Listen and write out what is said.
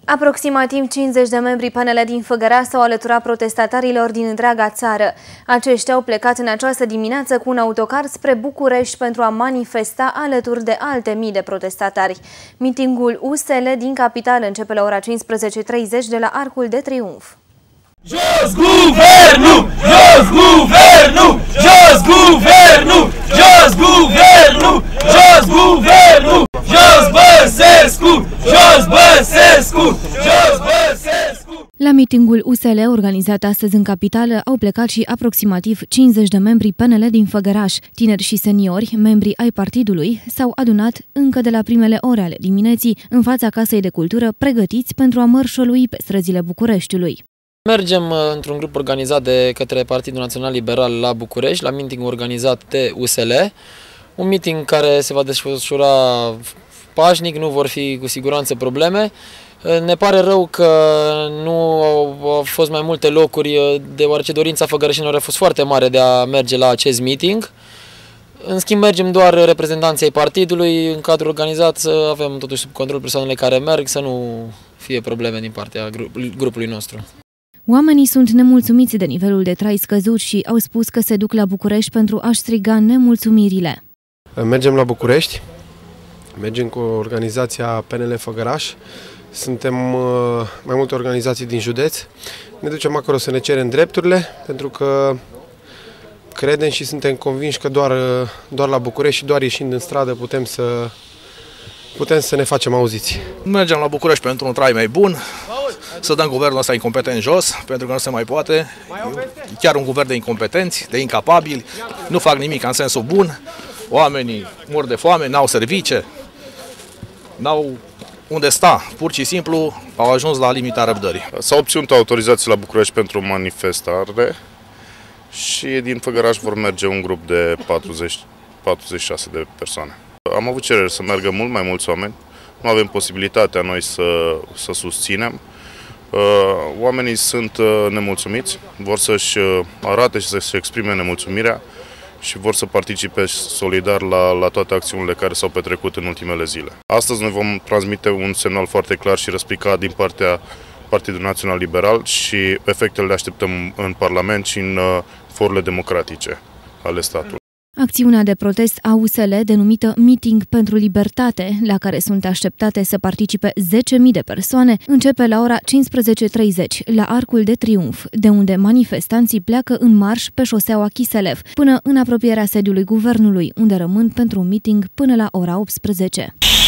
Aproximativ 50 de membri PNL din Făgăraș s-au alăturat protestatarilor din întreaga țară. Aceștia au plecat în această dimineață cu un autocar spre București pentru a manifesta alături de alte mii de protestatari. Mitingul USL din capitală începe la ora 15:30 de la Arcul de Triunf. Jos guvernul! Jos guvernul! Jos guvernul! Jos guvernul! Jos guvernul! Jos Băsescu! Jos Băsescu! Jos Băsescu! La mitingul USL organizat astăzi în capitală au plecat și aproximativ 50 de membri PNL din Făgăraș. Tineri și seniori, membri ai partidului, s-au adunat încă de la primele ore ale dimineții în fața Casei de Cultură, pregătiți pentru a mărșălui pe străzile Bucureștiului. Mergem într-un grup organizat de către Partidul Național Liberal la București, la meeting organizat de USL, un meeting care se va desfășura pașnic, nu vor fi cu siguranță probleme. Ne pare rău că nu au fost mai multe locuri, deoarece dorința făgărășenilor a fost foarte mare de a merge la acest meeting. În schimb, mergem doar reprezentanții ai partidului, în cadrul organizat, să avem totuși sub control persoanele care merg, să nu fie probleme din partea grupului nostru. Oamenii sunt nemulțumiți de nivelul de trai scăzut și au spus că se duc la București pentru a-și striga nemulțumirile. Mergem la București, mergem cu organizația PNL Făgăraș, suntem mai multe organizații din județ. Ne ducem acolo să ne cerem drepturile, pentru că credem și suntem convinși că doar la București și doar ieșind în stradă putem să ne facem auziți. Mergem la București pentru un trai mai bun, să dăm guvernul ăsta incompetent jos, pentru că nu se mai poate. Chiar un guvern de incompetenți, de incapabili, nu fac nimic în sensul bun. Oamenii mor de foame, n-au service, n-au unde sta. Pur și simplu au ajuns la limita răbdării. S-au obținut autorizații la București pentru manifestare și din Făgăraș vor merge un grup de 46 de persoane. Am avut cerere să meargă mult mai mulți oameni, nu avem posibilitatea noi să susținem. Oamenii sunt nemulțumiți, vor să-și arate și să-și exprime nemulțumirea și vor să participe solidar la toate acțiunile care s-au petrecut în ultimele zile. Astăzi noi vom transmite un semnal foarte clar și răspicat din partea Partidului Național Liberal și efectele le așteptăm în Parlament și în forurile democratice ale statului. Acțiunea de protest a USL, denumită Meeting pentru Libertate, la care sunt așteptate să participe 10.000 de persoane, începe la ora 15:30 la Arcul de Triunf, de unde manifestanții pleacă în marș pe șoseaua Chiselev, până în apropierea sediului guvernului, unde rămân pentru un meeting până la ora 18.